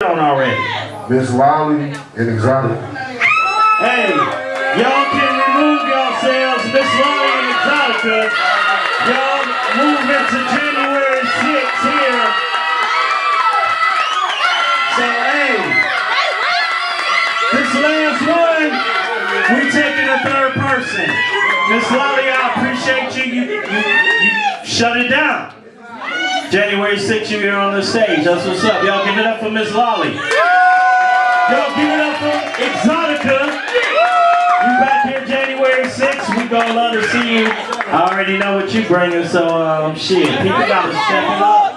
on already. Miss Lolly and Exotica. Hey, y'all can remove yourselves, Miss Lolly and Exotica. Y'all move into January 6th here. So, hey, this last one, we taking a third person. Miss Lolly, I appreciate you. You shut it down. January 6th, you're here on the stage. That's what's up. Y'all give it up for Miss Lolly. Y'all give it up for Exotica. You back here January 6th. We gonna love to see you. I already know what you bringing, so shit. People gotta step it up.